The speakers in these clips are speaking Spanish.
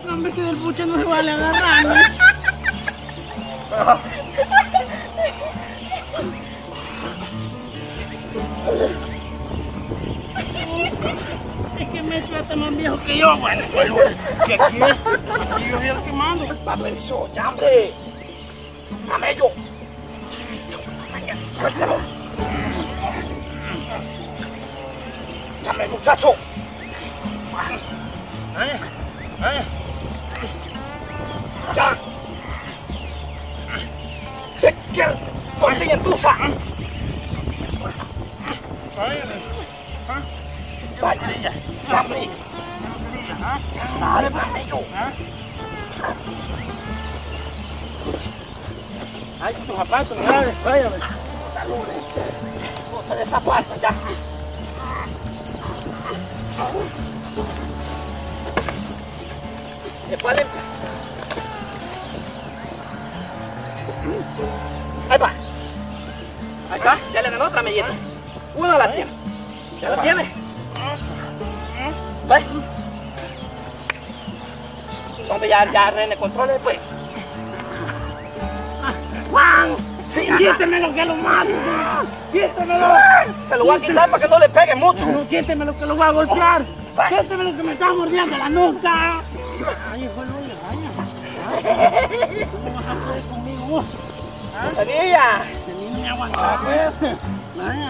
No me quede el pucha, no se vale agarrarme. Es que me trata más viejo que yo, bueno, que aquí yo voy a ir quemando. Papenso, ya, hombre. Camello. Suéltalo. Dame, muchacho. Ya. Te quiero. Ponte en tusa. Vaya, ya, hombre. Dale, camello. Ay, tus zapatos, mira, váyame. Bota de zapatos, ya. Después de... Ahí va. Ahí está, ya le ganó otra mellita. Una la tiene. ¿Ya la tiene? ¿Ves? Entonces ya René controle después. ¡Juan! Sí, Quítemelo que lo mato. Quítemelo. Se lo voy a quitar para que no le pegue mucho. No, quítemelo que lo voy a golpear. Quítemelo que me está mordiendo la nuca. Ay, hijo de la caña. ¿Cómo vas a poder conmigo vos? ¡Sevilla! Ni me aguantar, pues. Vaya.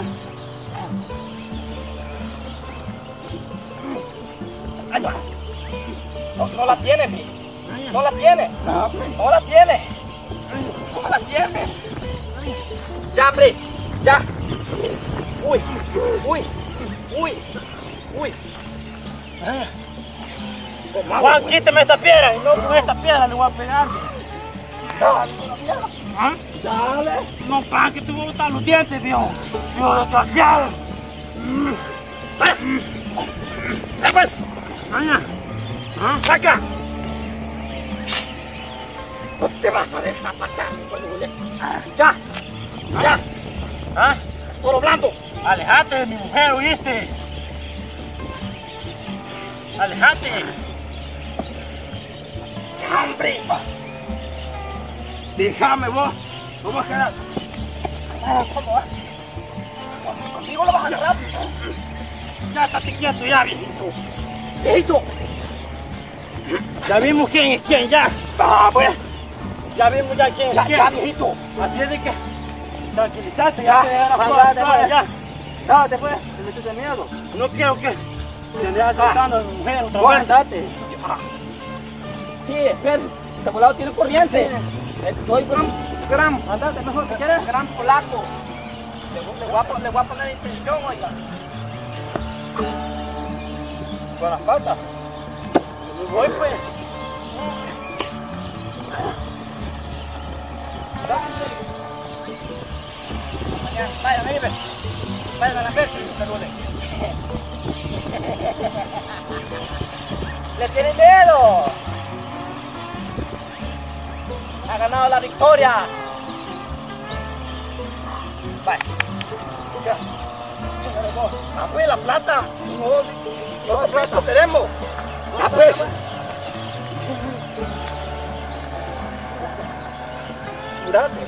Ahí va. No la tiene, mi. No la tiene. No la tiene. No la tiene. Ya, hombre. Ya. Uy. Uy. Uy. Uy. Juan, quíteme esta piedra y no con esta piedra le voy a pegar. ¿Ah? Dale. No, pa, que te voy a botar los dientes, viejo. Viejo desgraciado. Pues. Vaya. Saca. No te vas a desapatar, ya. Ya. ¿Ah? Toro blando. Alejate de mi mujer, ¿oíste? Alejate. Ya, hombre. Déjame vos. No vas a quedar. ¿Cómo va? Conmigo lo vas a agarrar. Ya estate quieto ya, viejito. Viejito. Ya vimos quién es quién, ya. Ah, pues. Ya vimos ya quién es quién. Ya, viejito. Así es de que tranquilizaste, ya te dejan la ya. Ya, te puedes. Te metiste de miedo. No quiero que te andes asaltando a mi mujer otra Bueno, vez. andate. Sí, espera. Ese volado tiene corriente. Soy gran. Andate mejor, ¿qué quieres? Gran polaco. Le voy a poner intención, oiga. Con las patas. Me voy, pues. Vayan, vive. Vayan a la mesa, le tienen miedo. Ha ganado la victoria. Vaya. Ya. Ah, pues la plata. No, nosotros queremos. Ya, pues. Curate.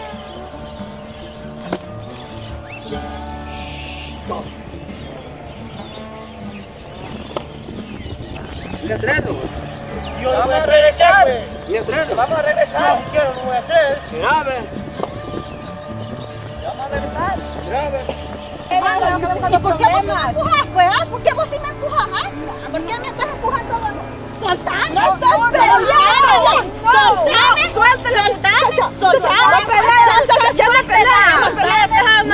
¿Y el tren? Yo vamos a regresar. ¿Y el tren? Vamos a regresar. No quiero, no voy a hacer. Grave. Vamos a regresar. Grave. ¿Y por qué vos sí me empujas, pues? ¿Por qué vos sí me empujas? ¿Por qué me estás empujando? ¡Soltame! ¡No estás peleando! ¡Soltame! ¡Suéltale! ¡Soltame! ¡No pelees! ¡Ya no pelees! ¡No pelees!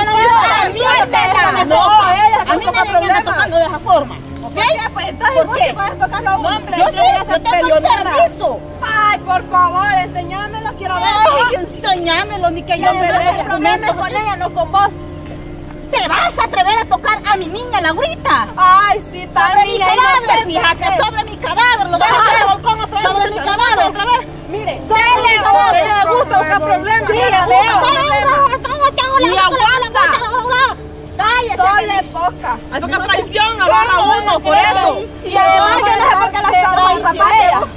¡No! A mí me vienen tocando de esa forma. ¿Ok? Pues entonces vos te puedes tocar los hombres. Yo tengo permiso. Ay, por favor, enséñamelo, quiero ver. Enséñamelo, ni que yo me dé el problema con ella, no con vos. ¿Te vas a atrever a tocar a mi niña Laurita? Ay, sí, sobre mi cadáver, fíjate, sobre mi cadáver, lo vas a hacer. Sobre mi cadáver, otra vez. Mire, le gusta buscar problemas. Sí, ya veo. Y aguanta. Cállate. Sole poca. Hay poca traición, agarra uno, por eso. Y además yo no sé por qué la estaba mi papá ella.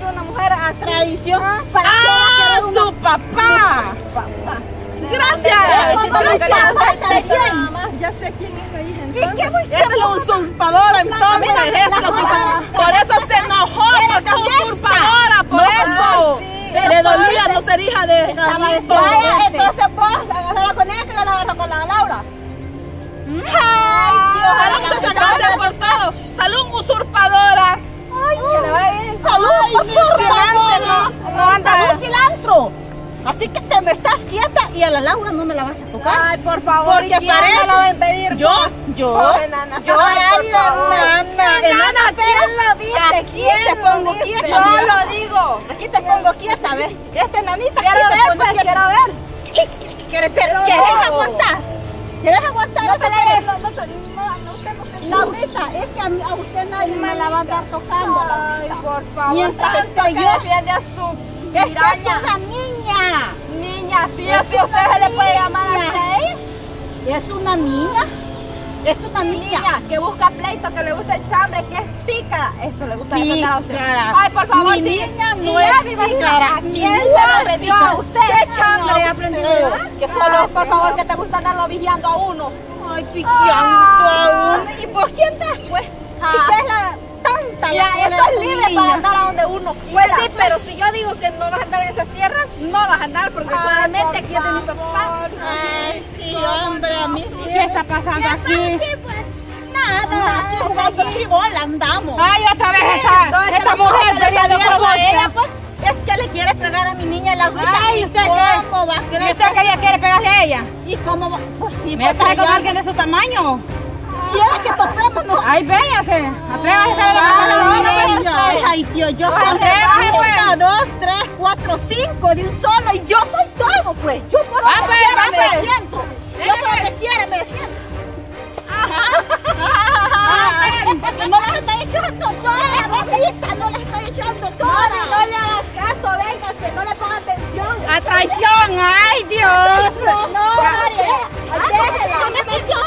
recién. Ya sé quién es la hija. ¿Y qué voy a Esta es la usurpadora, entonces. Esta es la usurpadora. Por eso se enojó, porque es usurpadora, por eso. Le dolía no ser hija de Carlito. Entonces vos agárrala con ella y yo la agarro con la Laura. Ay, muchachas, gracias por todo. Salud, usurpadora. Ay, que le va bien. Salud, usurpadora. Anda, un cilantro. Así que te me estás quieta y a la Laura no me la vas a tocar. Ay, por favor, porque ¿quién me la va a impedir? Yo, Pobre nana. yo, Ay, enana, ¿quién lo dice? Aquí te pongo quieta. Yo lo digo. Aquí te pongo quieta, ¿ves? Esta nanita Quiero aquí te ver, pongo pues, quieta. quiero ver. ¿Quieres aguantar? ¿Quieres aguantar eso? Laurita, es que a usted nadie me la va a andar tocando. Ay, por favor. Mientras estoy yo. Defiende a su Es que es piraña. una niña. Niña, sí, así usted se le puede llamar a ella. Es una niña. Es una niña. Niña, que busca pleito, que le gusta el chambre, que es pícara. Eso le gusta defender a usted. Pícara. Ay, por favor, Mi sí. niña Sí, no es me imagino. pícara. ¿A quién se lo aprendió? ¿A usted? ¿Qué chambre No, aprendió? no. Que solo es, por favor, que te gusta andarlo vigiando a uno. Ay, picando a uno. ¿Y por quién te pues? ¿Y qué es la tanta? Ya, la esto es libre para andar a donde uno Pues quiera. sí, pero si yo digo que no vas a andar en esas tierras, no vas a andar porque probablemente aquí es de mi papá. Ay, sí, hombre, a mí sí. ¿Qué está pasando aquí? Nada, aquí jugando chibola andamos. Ay, otra vez esta mujer quería de ella, pues, es que le quiere pegar a mi niña la Laurita. Ay, ¿usted ¿Cómo va a ¿Y creer? usted que ella quiere pegarle a ella? ¿Y cómo va? Pues sí, ¿Me porque trae con yo- alguien de su tamaño? ¿Quieres que topémonos? Ay, véngase. Atrévase a ver lo que está haciendo. Ay, Dios, yo Ay, conté ay, pues. 1, 2, 3, 4, 5 de un solo y yo soy todo, pues. Yo por Va, donde pues, quiera va, me pues. siento. Yo por donde quiera me siento. Porque no las estoy echando todas, Rosita, no las estoy echando todas. No le hagas caso, véngase, no le ponga atención. ¡A traición! ¡Ay, Dios! No, María, déjela. No me escuchó.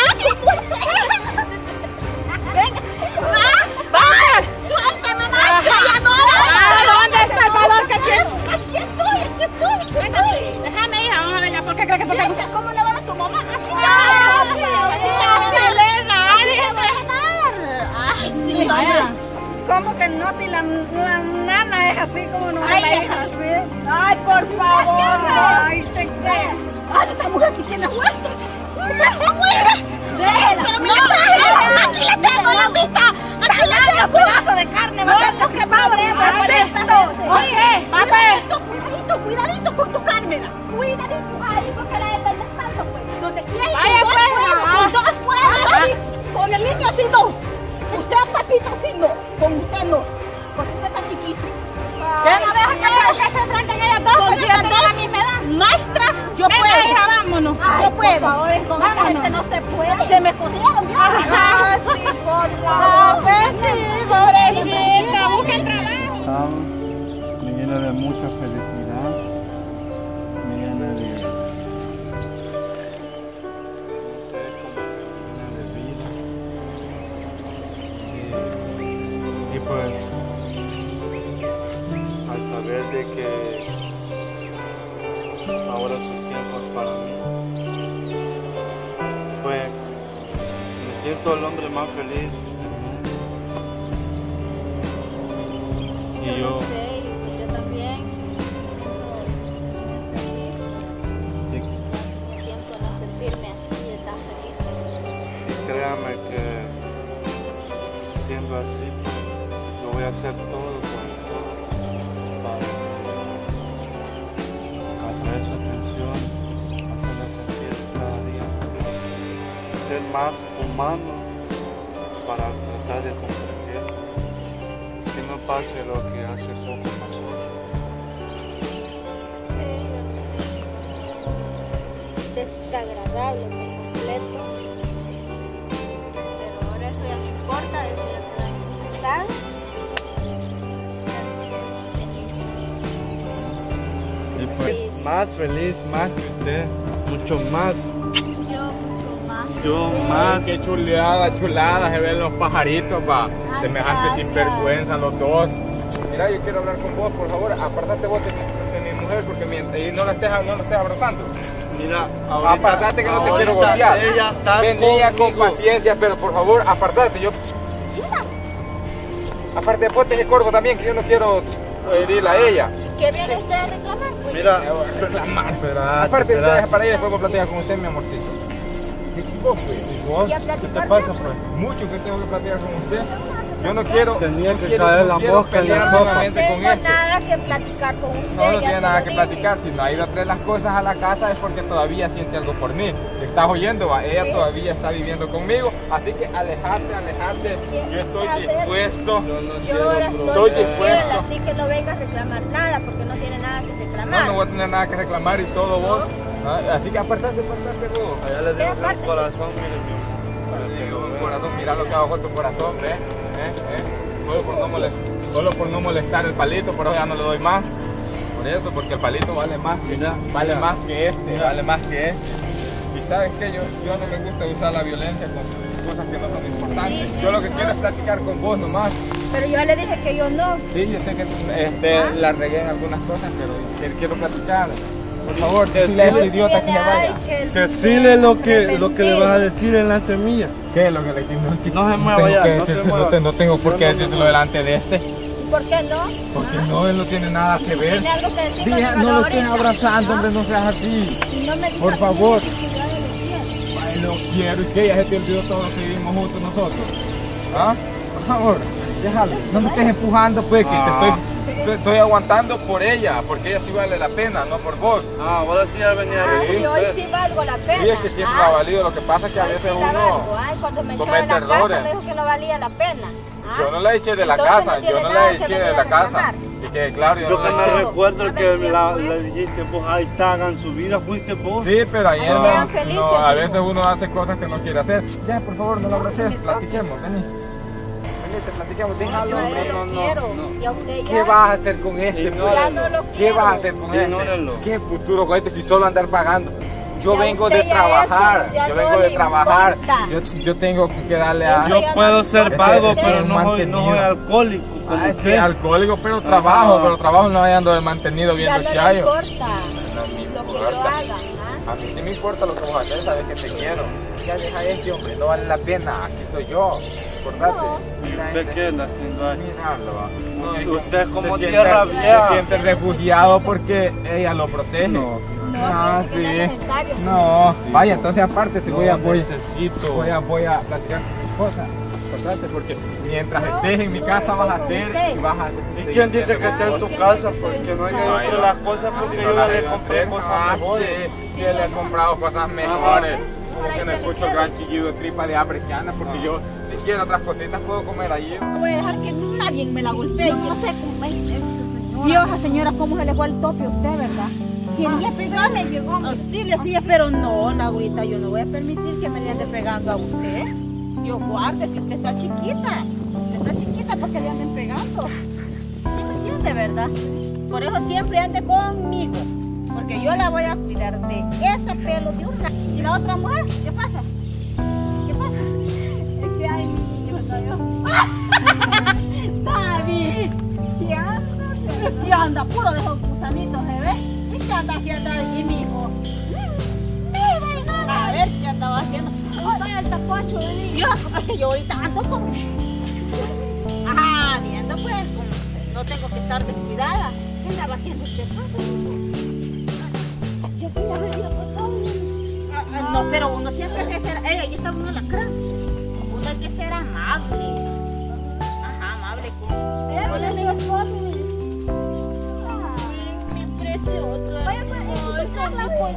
Venga. ¡Va! Suéltame, mamá. Ya no. ¿Dónde está el valor que tiene? Aquí estoy. Déjame, hija, vamos a ver ya. ¿Por qué cree que te gusta? ¿Cómo le va a tu mamá? Ay, sí, Vaya. ¿Cómo que no? Si la nana es así como no la hija así. Ay, por favor. Ay, te crees. Ay, esta mujer sí tiene hueso. Déjela. No, aquí le tengo la mitad. Aquí le tengo un pedazo de carne. No, que padre. Oye, papá. Cuidadito con tu carne. Cuidadito. Ay, porque la está tanto, pues. No te quieres. Vaya, pues. Dos puedes. Con el niño así no. Usted, papito, así no. Con usted no. Porque usted está chiquito. ¿Qué no deja que se enfrenten ellas dos? Pues si ya tienen la misma edad. Maestras, yo Venga, puedo. hija, vámonos. Yo puedo. Por favor, con esta Vámonos. gente no se puede. Se me jodieron. Ah, sí, por favor. Sí, pobrecita. Busquen trabajo. Me llena de mucha felicidad, me llena de, no sé, como de vida. Y pues, al saber de que ahora son tiempos para mí, pues me siento el hombre más feliz del mundo. Y yo también siento no sentirme así de tan feliz. Y créame que siendo así, yo voy a hacer todo para atraer su atención, hacerla sentir cada día ser más humano para tratar de comprender que no pase lo que hace poco pasó. Desagradable por completo. Pero ahora eso ya no importa, eso ya queda en el pasado. Y pues más feliz, más que usted, mucho más. Yo más. Qué chuleada, chulada, se ven los pajaritos, va. Semejantes sinvergüenza los dos. Mira, yo quiero hablar con vos, por favor. Apartate vos de mi mujer porque y no la estés abrazando. Mira, ahorita, apartate que no te quiero golpear. Venía con paciencia, pero por favor, apartate. Aparte, ponte ese corvo también, que yo no quiero herirla a ella. ¿Qué viene usted a reclamar? Pues? Mira, reclamar. Aparte, para ella después voy a platicar con usted, mi amorcito. ¿Qué te pasa, pues? Mucho que tengo que platicar con usted. Yo no quiero. Tenía que caer la mosca en la sopa. No tengo nada que platicar con usted. No tiene nada que platicar. Si no ha ido a traer las cosas a la casa es porque todavía siente algo por mí. ¿Te estás oyendo? Va? Ella todavía está viviendo conmigo. Así que alejate. Yo estoy dispuesto. Estoy dispuesto. Así que no venga a reclamar nada porque no tiene nada que reclamar. No voy a tener nada que reclamar y todo vos. Así que apartate vos. Allá le digo un corazón, mire. Corazón, mira lo que hago con tu corazón, ¿eh? Solo por no molestar el palito, por eso ya no le doy más. Por eso, porque el palito vale más que este. Y sabes que yo no me gusta usar la violencia con cosas que no son importantes. Yo lo que quiero es platicar con vos nomás. Pero yo le dije que yo no. Sí, yo sé que la regué en algunas cosas, pero quiero platicar. Por favor, decirle a ese idiota que se vaya. Decirle lo que le vas a decir en la semilla. ¿Qué es lo que le digo? No se mueva ya, no se mueva. No tengo por qué decirlo delante de este. ¿Y por qué no? Porque no, él no tiene nada que ver. ¿Tiene algo que decir? Dije, no lo estés abrazando, hombre, no seas así. Por favor. Ay, lo quiero. ¿Y qué? Ya se te olvidó todo lo que vivimos juntos nosotros. ¿Ah? Por favor, déjalo. No me estés empujando, pues, que estoy aguantando por ella, porque ella sí vale la pena, no por vos. Ahora sí ya venía a venir. Hoy sí valgo la pena. Sí, es que siempre ha valido. Lo que pasa es que a veces uno comete errores. Me dijo que no valía la pena. Yo no la eché de la casa, yo no la eché de la casa. Y que claro, yo que me recuerdo que le dijiste, vos ahí está, hagan su vida, fuiste vos. Sí, pero ayer no, a veces uno hace cosas que no quiere hacer. Ya, por favor, no lo abraces, platiquemos, vení. Platiquemos, déjalo, no. ¿Qué vas a hacer con este? ¿Qué vas a hacer con este? ¿Qué futuro con este si solo andar pagando? Yo vengo de trabajar, yo tengo que darle a... Yo puedo ser vago, pero no soy alcohólico. Alcohólico, pero trabajo no ando de mantenido viendo chayo. No me importa. A mí sí me importa lo que vos haces, sabes que te quiero. Ya deja este hombre, no vale la pena, aquí estoy yo. Acordate. ¿Usted qué anda haciendo ahí? Miralo. Usted es como tierra vieja. Se siente refugiado porque ella lo protege. No, vaya, entonces aparte voy a platicar cosas. Porque mientras estés en mi casa vas a hacer y vas a hacer. ¿Y quién dice que esté en tu casa? Porque no hay que decir las cosas porque yo le compré cosas mejores. Sí, le he comprado cosas mejores. Como que no escucho el gran chillido de tripa de hambre que anda, porque yo si quiero otras cositas puedo comer allí. No voy a dejar que nadie me la golpee. Yo no sé cómo es señora. Vieja señora, cómo se le fue el tope a usted, ¿verdad? Quería pegarme, llegó a decirle así, pero no, Laurita, yo no voy a permitir que me le ande pegando a usted. Yo guarde, si usted está chiquita. Usted está chiquita porque le anden pegando. ¿Sí me entiende, verdad? Por eso siempre ande conmigo. Porque yo la voy a cuidar de ese pelo de una. ¿Y la otra mujer? ¿Qué pasa? ¿Qué pasa? Es que hay mi niño, no yo. ¡David! ¿Qué anda? Puro de esos gusanitos, ¿se ve? ¿Y qué anda haciendo allí, mijo? A ver qué andaba haciendo. Vaya el tapacho de niño. Yo ahorita ando con... Ajá, viendo pues, no tengo que estar descuidada. ¿Qué andaba haciendo usted? Yo tenía venido pasado. No, pero uno siempre hay que ser... ahí está uno lacrado. Uno hay que ser amable. Ajá, amable con... Hola, mi esposo. Mi precioso. Vaya, pues, Carla, pues.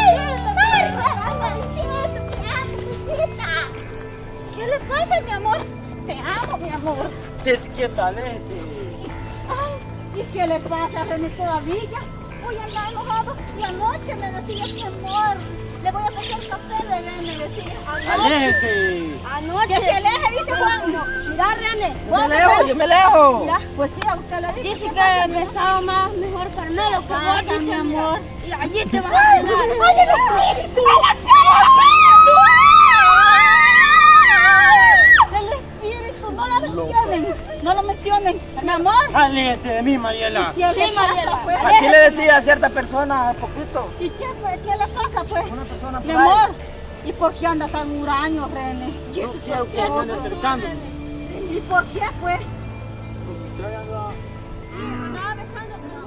¿Qué le pasa, mi amor? Te amo, mi amor. Desquiétale. Ay, ¿y qué le pasa, René, todavía? Hoy anda enojado y anoche me decía mi amor. Le voy a pasar café, René, me decía. Aléjate. Anoche. Que se aleje, dice Juan. No. Mira, René. Yo me alejo. Mira, pues sí, a usted le dice que me estaba más mejor Carmelo que vos, dice, mi amor. Y allí te vas a quedar. ¡Ay, el espíritu! ¡El espíritu! ¡El espíritu! No la No lo mencionen, mi amor. Aléjate de mí, Mariela. Sí, Mariela. Así le decía a cierta persona hace poquito. ¿Y qué fue? ¿Qué le pasa, pues? Una persona por Mi ahí. amor. ¿Y por qué anda tan huraño, René? ¿Qué anda acercándome? ¿Y por qué, pues? Estoy andando. Andaba besando.